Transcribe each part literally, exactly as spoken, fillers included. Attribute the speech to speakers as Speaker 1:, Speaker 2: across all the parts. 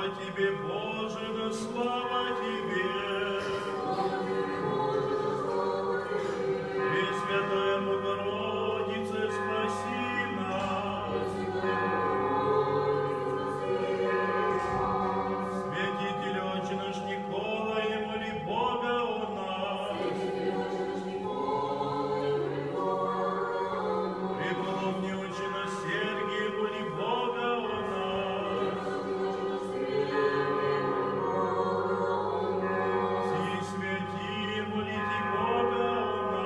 Speaker 1: Тебе, Боже, да слава Тебе! Пресвятая Богородице, спаси нас! Святитель Отче наш Николай, моли Бога о нас! Преподобный Отче наш Сергий, моли Бога о нас! Все святые, молите Бога о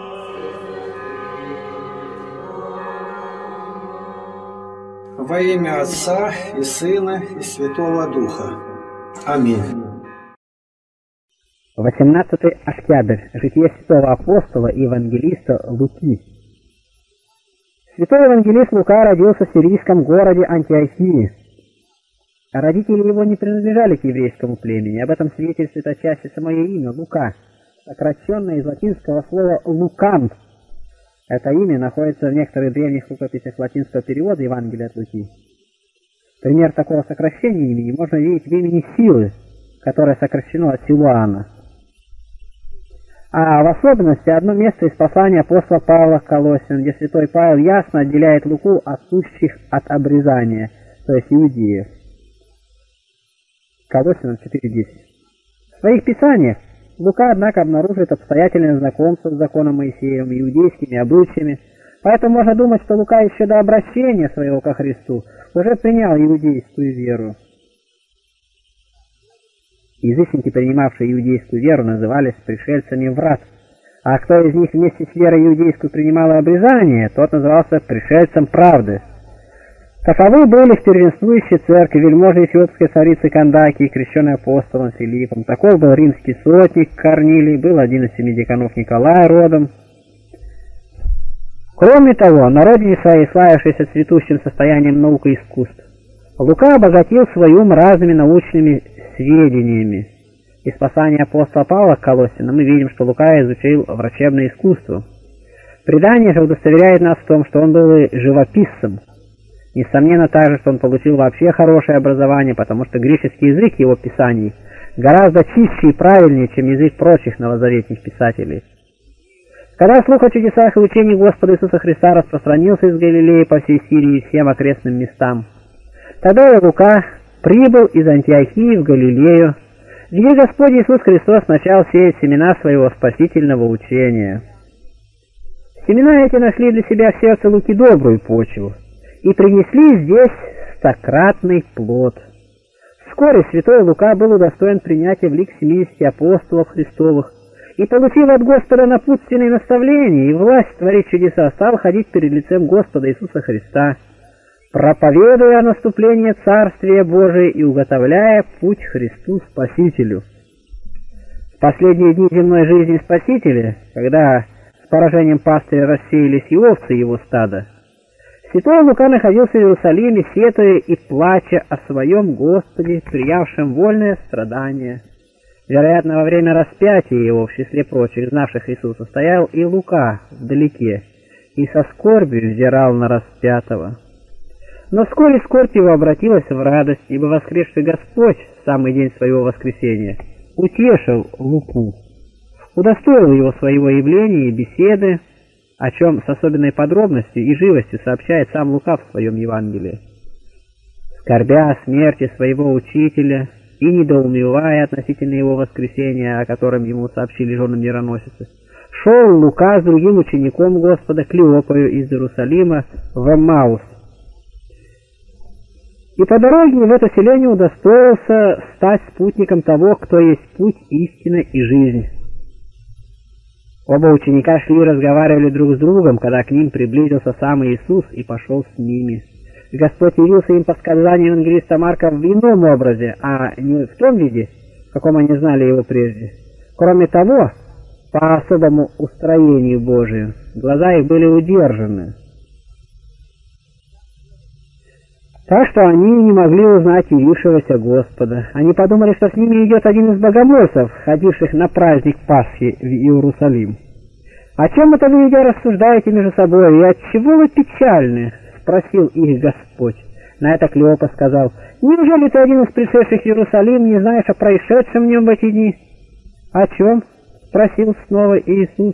Speaker 1: нас!
Speaker 2: Во имя Отца и Сына и Святого Духа. Аминь.
Speaker 3: восемнадцатый октябрь. Житие святого апостола и евангелиста Луки. Святой евангелист Лука родился в сирийском городе Антиохии. Родители его не принадлежали к еврейскому племени. Об этом свидетельствует отчасти самое имя Лука, сокращенное из латинского слова «лукант». Это имя находится в некоторых древних рукописях латинского перевода Евангелия от Луки. Пример такого сокращения имени можно видеть в имени Силы, которое сокращено от Силуана. А в особенности одно место из послания апостола Павла к Колоссянам, где святой Павел ясно отделяет Луку от сущих от обрезания, то есть иудеев. Колоссянам четыре десять. В своих писаниях Лука, однако, обнаруживает обстоятельное знакомство с законом Моисеевым и иудейскими обычаями, поэтому можно думать, что Лука еще до обращения своего ко Христу уже принял иудейскую веру. Язычники, принимавшие иудейскую веру, назывались пришельцами врат, а кто из них вместе с верой иудейскую принимал обрезание, тот назывался пришельцем правды. Таковы были в первенствующей церкви вельможи эфиопской царицы Кандаки, крещенный апостолом Филиппом. Таков был римский сотник Корнилий, был один из семи деканов Николая родом. Кроме того, на родине своей, славившейся цветущим состоянием наук и искусств, Лука обогатил свой ум разными научными сведениями. Из послания апостола Павла к Колоссянам мы видим, что Лука изучил врачебное искусство. Предание же удостоверяет нас в том, что он был и живописцем. Несомненно также, что он получил вообще хорошее образование, потому что греческий язык его писаний гораздо чище и правильнее, чем язык прочих новозаветных писателей. Когда слух о чудесах и учении Господа Иисуса Христа распространился из Галилеи по всей Сирии и всем окрестным местам, тогда и Лука прибыл из Антиохии в Галилею, где Господь Иисус Христос начал сеять семена своего спасительного учения. Семена эти нашли для себя в сердце Луки добрую почву и принесли здесь стократный плод. Вскоре святой Лука был удостоен принятия в лик семидесяти апостолов Христовых и, получив от Господа напутственные наставления и власть творить чудеса, стал ходить перед лицем Господа Иисуса Христа, проповедуя о наступлении Царствия Божия и уготовляя путь Христу Спасителю. В последние дни земной жизни Спасителя, когда с поражением пастыря рассеялись и овцы его стада, святой Лука находился в Иерусалиме, сетуя и плача о своем Господе, приявшем вольное страдание. Вероятно, во время распятия его, в числе прочих, знавших Иисуса, стоял и Лука вдалеке, и со скорбью взирал на распятого. Но вскоре скорбь его обратилась в радость, ибо воскресший Господь в самый день своего воскресения утешил Луку, удостоил его своего явления и беседы, о чем с особенной подробностью и живостью сообщает сам Лука в своем Евангелии. Скорбя о смерти своего учителя и недоумевая относительно его воскресения, о котором ему сообщили жены мироносицы, шел Лука с другим учеником Господа, Клеопою, из Иерусалима в Эммаус. И по дороге в это селение удостоился стать спутником того, кто есть путь, истина и жизнь. Оба ученика шли и разговаривали друг с другом, когда к ним приблизился сам Иисус и пошел с ними. Господь явился им по сказанию евангелиста Марка в ином образе, а не в том виде, в каком они знали его прежде. Кроме того, по особому устроению Божию, глаза их были удержаны, так что они не могли узнать явившегося Господа. Они подумали, что с ними идет один из богомольцев, ходивших на праздник Пасхи в Иерусалим. «О чем это вы, идя, рассуждаете между собой, и отчего вы печальны?» — спросил их Господь. На это Клеопа сказал: «Неужели ты один из пришедших в Иерусалим не знаешь о происшедшем в нем в эти дни?» «О чем?» — спросил снова Иисус.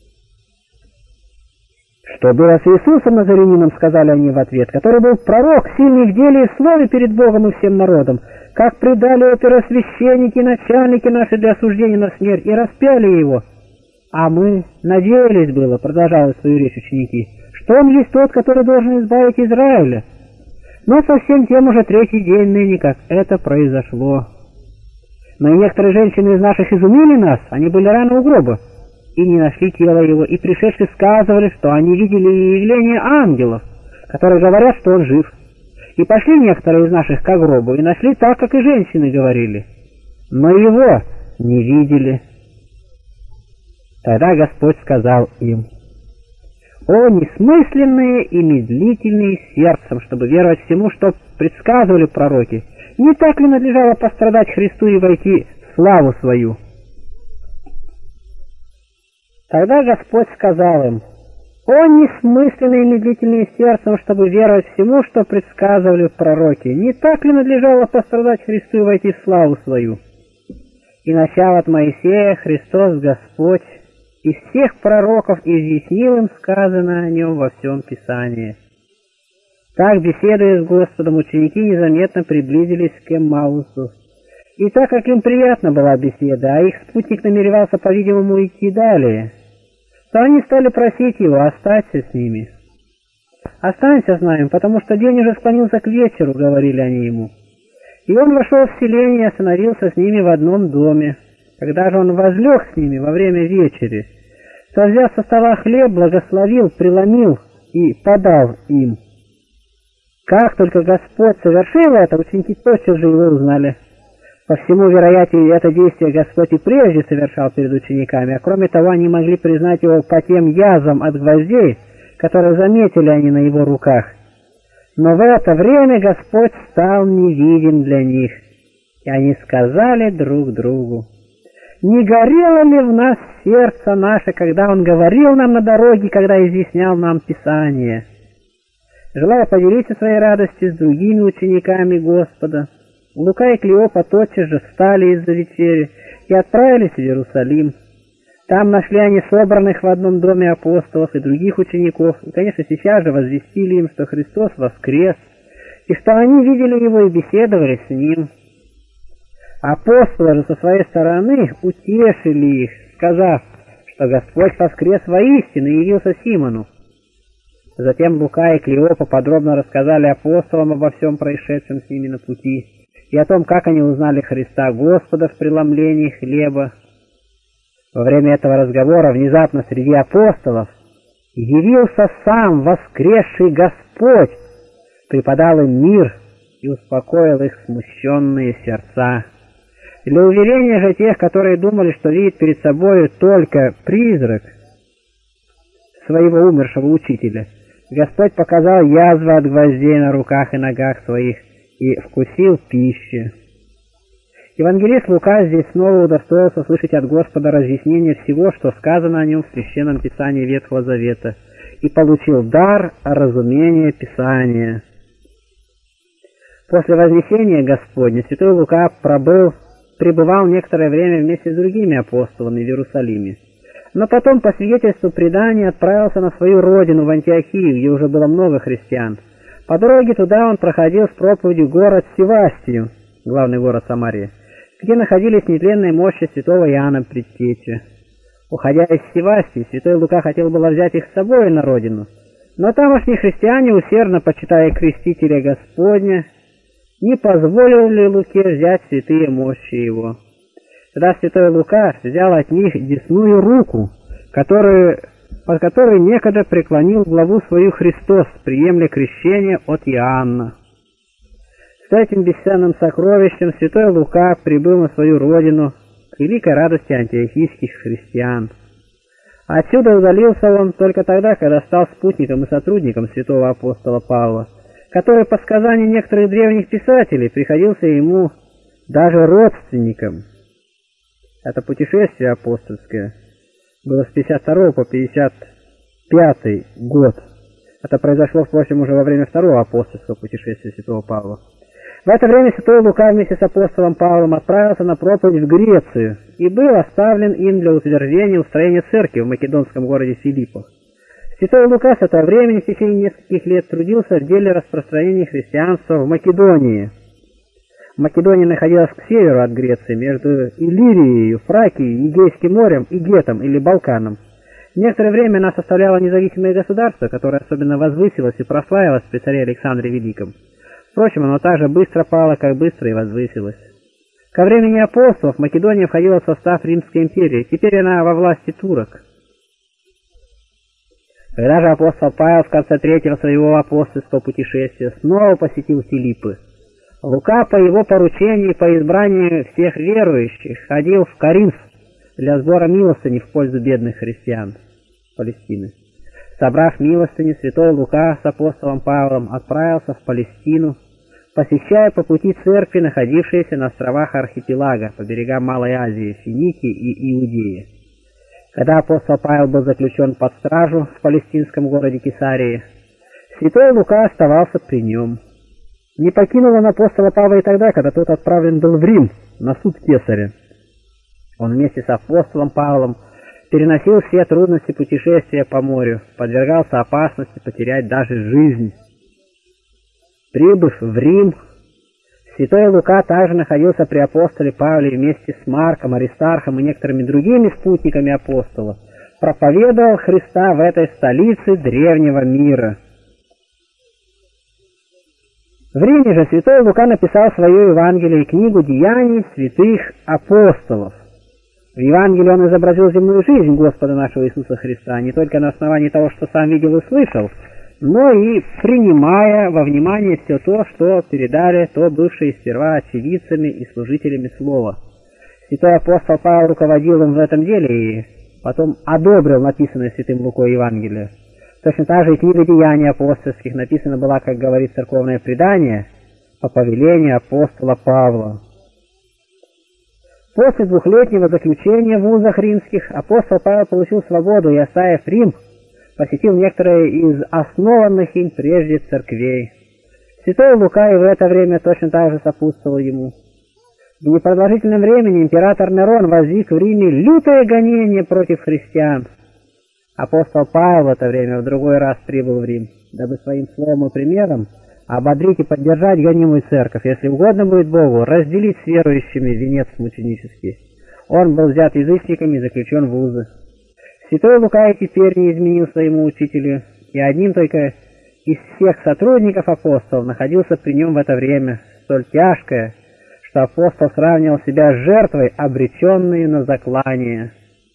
Speaker 3: «Что было с Иисусом Назаренином, — сказали они в ответ, — который был пророк, сильный в деле и в слове перед Богом и всем народом, как предали его первосвященники и начальники наши для осуждения на смерть и распяли его. А мы надеялись было, — продолжали свою речь ученики, — что он есть тот, который должен избавить Израиля. Но совсем тем уже третий день ныне, как это произошло. Но и некоторые женщины из наших изумили нас, они были рано у гроба, и не нашли тело его, и пришедшие сказывали, что они видели явление ангелов, которые говорят, что он жив. И пошли некоторые из наших к гробу, и нашли так, как и женщины говорили, но его не видели». Тогда Господь сказал им: «О, несмысленные и медлительные сердцем, чтобы веровать всему, что предсказывали пророки! Не так ли надлежало пострадать Христу и войти в славу свою?» Тогда Господь сказал им: «О, несмысленные и медлительные сердцем, чтобы веровать всему, что предсказывали пророки! Не так ли надлежало пострадать Христу и войти в славу свою? И начав от Моисея, Христос Господь из всех пророков изъяснил им сказанное о нем во всем Писании». Так, беседуя с Господом, ученики незаметно приблизились к Эммаусу. И так как им приятна была беседа, а их спутник намеревался, по-видимому, идти далее, то они стали просить его остаться с ними. «Останься с нами, потому что день уже склонился к вечеру», — говорили они ему. И он вошел в селение и остановился с ними в одном доме. Когда же он возлег с ними во время вечери, то, взяв со стола хлеб, благословил, преломил и подал им. Как только Господь совершил это, ученики тотчас же его узнали. По всему, вероятнее, это действие Господь и прежде совершал перед учениками, а кроме того, они могли признать его по тем язвам от гвоздей, которые заметили они на его руках. Но в это время Господь стал невидим для них, и они сказали друг другу: «Не горело ли в нас сердце наше, когда Он говорил нам на дороге, когда изъяснял нам Писание?» Желая поделиться своей радостью с другими учениками Господа, Лука и Клеопа тотчас же встали из-за вечери и отправились в Иерусалим. Там нашли они собранных в одном доме апостолов и других учеников, и, конечно, сейчас же возвестили им, что Христос воскрес, и что они видели Его и беседовали с Ним. Апостолы же со своей стороны утешили их, сказав, что Господь воскрес воистину и явился Симону. Затем Лука и Клеопа подробно рассказали апостолам обо всем происшедшем с ними на пути и о том, как они узнали Христа Господа в преломлении хлеба. Во время этого разговора внезапно среди апостолов явился сам воскресший Господь, преподал им мир и успокоил их смущенные сердца. Для уверения же тех, которые думали, что видят перед собой только призрак своего умершего учителя, Господь показал язвы от гвоздей на руках и ногах своих и вкусил пищи. Евангелист Лука здесь снова удостоился слышать от Господа разъяснение всего, что сказано о нем в Священном Писании Ветхого Завета, и получил дар разумения Писания. После вознесения Господня святой Лука пробыл пребывал некоторое время вместе с другими апостолами в Иерусалиме, но потом, по свидетельству предания, отправился на свою родину в Антиохию, где уже было много христиан. По дороге туда он проходил с проповедью город Севастию, главный город Самарии, где находились нетленные мощи святого Иоанна Предтечи. Уходя из Севастии, святой Лука хотел было взять их с собой на родину, но тамошние христиане, усердно почитая крестителя Господня, не позволили Луке взять святые мощи его. Тогда святой Лука взял от них десную руку, которую, под которой некогда преклонил главу свою Христос, приемля крещения от Иоанна. С этим бесценным сокровищем святой Лука прибыл на свою родину к великой радости антиохийских христиан. Отсюда удалился он только тогда, когда стал спутником и сотрудником святого апостола Павла, который, по сказанию некоторых древних писателей, приходился ему даже родственником. Это путешествие апостольское было с пятьдесят второго по пятьдесят пятый год. Это произошло, впрочем, уже во время второго апостольского путешествия святого Павла. В это время святой Лука вместе с апостолом Павлом отправился на проповедь в Грецию и был оставлен им для утверждения устроения церкви в македонском городе Филиппах. Святой Лука с этого времени в течение нескольких лет трудился в деле распространения христианства в Македонии. Македония находилась к северу от Греции, между Иллирией, Фракией, Эгейским морем и Гетом или Балканом. Некоторое время она составляла независимое государство, которое особенно возвысилось и прославилось при царе Александре Великом. Впрочем, оно также быстро пало, как быстро и возвысилось. Ко времени апостолов Македония входила в состав Римской империи, теперь она во власти турок. Когда же апостол Павел в конце третьего своего апостольского путешествия снова посетил Филиппы, Лука по его поручению и по избранию всех верующих ходил в Коринф для сбора милостыни в пользу бедных христиан Палестины. Собрав милостыни, святой Лука с апостолом Павлом отправился в Палестину, посещая по пути церкви, находившиеся на островах архипелага по берегам Малой Азии, Финикии и Иудеи. Когда апостол Павел был заключен под стражу в палестинском городе Кесарии, святой Лука оставался при нем. Не покинул он апостола Павла и тогда, когда тот отправлен был в Рим на суд кесаря. Он вместе с апостолом Павлом переносил все трудности путешествия по морю, подвергался опасности потерять даже жизнь. Прибыв в Рим, святой Лука также находился при апостоле Павле вместе с Марком, Аристархом и некоторыми другими спутниками апостола, проповедовал Христа в этой столице древнего мира. В Риме же святой Лука написал свое Евангелие и книгу «Деяний святых апостолов». В Евангелии он изобразил земную жизнь Господа нашего Иисуса Христа, не только на основании того, что сам видел и слышал, но и принимая во внимание все то, что передали то бывшие сперва очевидцами и служителями Слова. Святой апостол Павел руководил им в этом деле и потом одобрил написанное святым Лукой Евангелие. Точно так же и книга «Деяний апостольских» написана была, как говорит церковное предание, по повелению апостола Павла. После двухлетнего заключения в вузах римских апостол Павел получил свободу и, оставив Рим, посетил некоторые из основанных им прежде церквей. Святой Лука и в это время точно так же сопутствовал ему. В непродолжительном времени император Нерон воздвиг в Риме лютое гонение против христиан. Апостол Павел в это время в другой раз прибыл в Рим, дабы своим словом и примером ободрить и поддержать гонимую церковь, если угодно будет Богу, разделить с верующими венец мученический. Он был взят язычниками и заключен в узы. Святой Лука и теперь не изменил своему учителю, и одним только из всех сотрудников апостолов находился при нем в это время, столь тяжкое, что апостол сравнивал себя с жертвой, обреченной на заклание.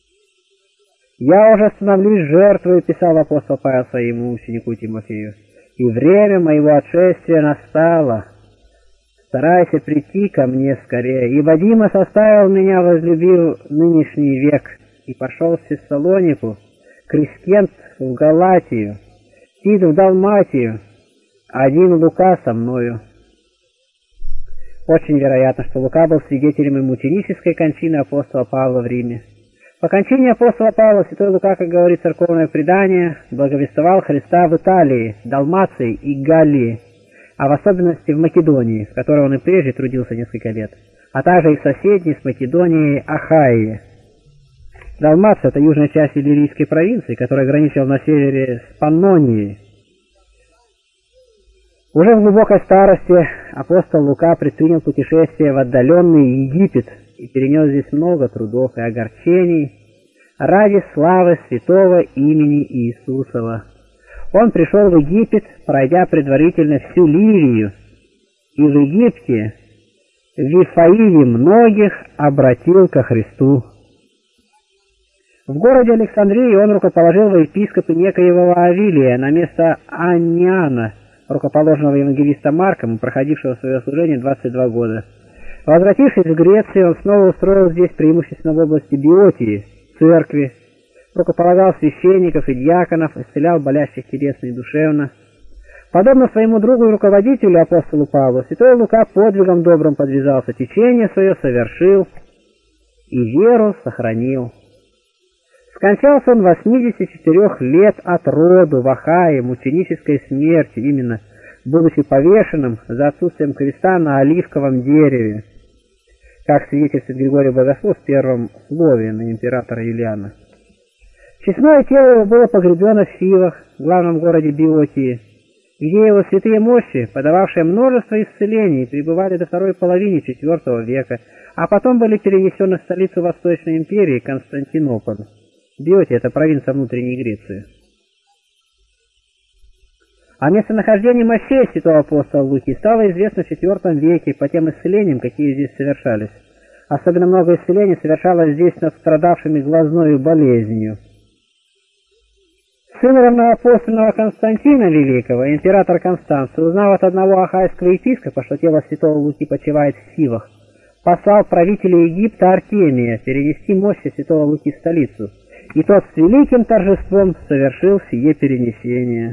Speaker 3: «Я уже становлюсь жертвой», — писал апостол Павел своему ученику Тимофею, «и время моего отшествия настало. Старайся прийти ко мне скорее, ибо Дима составил меня, возлюбив нынешний век, и пошел в Фессалонику, Крискент в Галатию, Тит в Далматию, один Лука со мною». Очень вероятно, что Лука был свидетелем и мученической кончины апостола Павла в Риме. По кончине апостола Павла святой Лука, как говорит церковное предание, благовествовал Христа в Италии, Далмации и Галлии, а в особенности в Македонии, в которой он и прежде трудился несколько лет, а также и в соседней с Македонией Ахайи. Далмация — это южная часть Иллирийской провинции, которая граничила на севере с Паннонией. Уже в глубокой старости апостол Лука предпринял путешествие в отдаленный Египет и перенес здесь много трудов и огорчений ради славы святого имени Иисусова. Он пришел в Египет, пройдя предварительно всю Ливию, и в Египте, в Вифаиве, многих обратил ко Христу. В городе Александрии он рукоположил во епископы некоего Авилия на место Аниана, рукоположенного евангелиста Марком, проходившего свое служение двадцать два года. Возвратившись в Грецию, он снова устроил здесь преимущественно в области Биотии, церкви, рукополагал священников и диаконов, исцелял болящих телесно и душевно. Подобно своему другу и руководителю, апостолу Павлу, святой Лука подвигом добрым подвязался, течение свое совершил и веру сохранил. Скончался он восьмидесяти четырёх лет от роду в Ахае мученической смерти, именно будучи повешенным за отсутствием креста на оливковом дереве, как свидетельствует Григорий Богослов в первом слове на императора Юлиана. Честное тело его было погребено в Фивах, главном городе Биотии, где его святые мощи, подававшие множество исцелений, пребывали до второй половины четвёртого века, а потом были перенесены в столицу Восточной империи Константинополь. Биотия — это провинция внутренней Греции. О местонахождении мощей святого апостола Луки стало известно в четвёртом веке по тем исцелениям, какие здесь совершались. Особенно много исцелений совершалось здесь над страдавшими глазною болезнью. Сын равноапостольного Константина Великого, император Констанций, узнав от одного ахайского епископа, что тело святого Луки почивает в Фивах, послал правителя Египта Артемия перенести мощи святого Луки в столицу, и тот с великим торжеством совершил сие перенесение.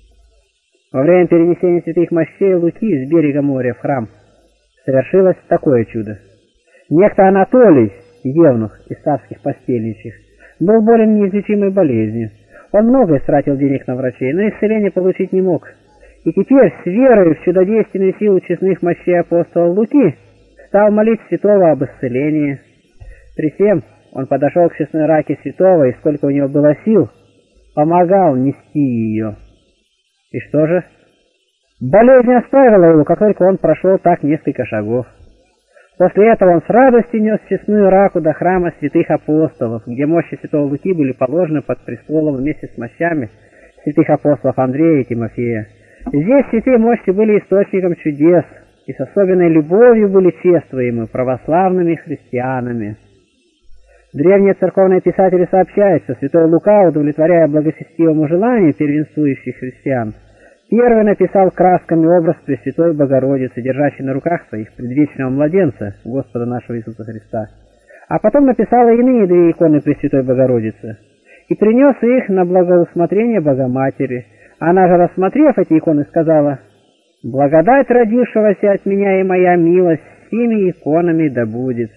Speaker 3: Во время перенесения святых мощей Луки с берега моря в храм совершилось такое чудо. Некто Анатолий, евнух из царских постельничьих, был болен неизлечимой болезнью. Он много истратил денег на врачей, но исцеление получить не мог. И теперь с верой в чудодейственную силу честных мощей апостола Луки стал молить святого об исцелении. При всем он подошел к честной раке святого, и сколько у него было сил, помогал нести ее. И что же? Болезнь оставила его, как только он прошел так несколько шагов. После этого он с радостью нес честную раку до храма святых апостолов, где мощи святого Луки были положены под престолом вместе с мощами святых апостолов Андрея и Тимофея. Здесь святые мощи были источником чудес, и с особенной любовью были чествуемы православными христианами. Древние церковные писатели сообщают, что святой Лука, удовлетворяя благочестивому желанию первенствующих христиан, первый написал красками образ Пресвятой Богородицы, держащей на руках своих предвечного младенца, Господа нашего Иисуса Христа. А потом написал и иные две иконы Пресвятой Богородицы, и принес их на благоусмотрение Богоматери. Она же, рассмотрев эти иконы, сказала: «Благодать родившегося от меня и моя милость с сими иконами да будет».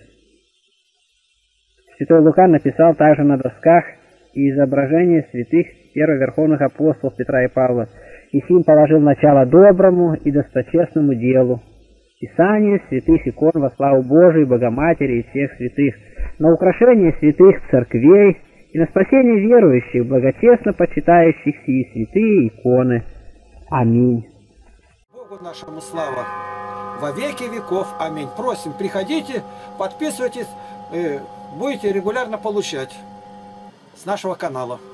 Speaker 3: Святой Лука написал также на досках и изображения святых первоверховных апостолов Петра и Павла, и сим положил начало доброму и досточестному делу, писание святых икон во славу Божию, Богоматери и всех святых, на украшение святых церквей и на спасение верующих, благочестно почитающих сии святые иконы. Аминь.
Speaker 4: Богу нашему слава во веки веков. Аминь. Просим, приходите, подписывайтесь, будете регулярно получать с нашего канала.